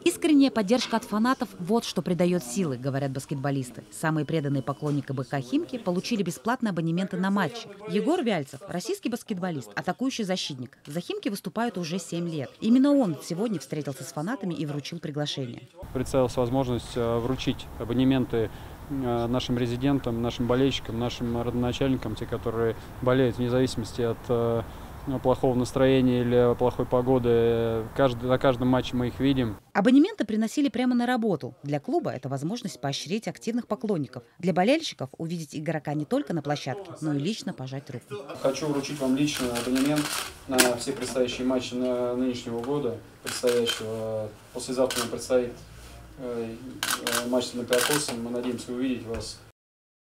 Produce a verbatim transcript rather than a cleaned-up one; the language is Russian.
Искренняя поддержка от фанатов – вот что придает силы, говорят баскетболисты. Самые преданные поклонники БК «Химки» получили бесплатные абонементы на матчи. Егор Вяльцев – российский баскетболист, атакующий защитник. За «Химки» выступает уже семь лет. Именно он сегодня встретился с фанатами и вручил приглашение. Представилась возможность вручить абонементы нашим резидентам, нашим болельщикам, нашим родоначальникам, те, которые болеют вне зависимости от плохого настроения или плохой погоды. Каждый, на каждом матче мы их видим. Абонементы приносили прямо на работу. Для клуба это возможность поощрить активных поклонников. Для болельщиков увидеть игрока не только на площадке, но и лично пожать руку. Хочу вручить вам лично абонемент на все предстоящие матчи на нынешнего года, предстоящего. Послезавтра нам предстоит матч с Олимпиакосом. Мы надеемся увидеть вас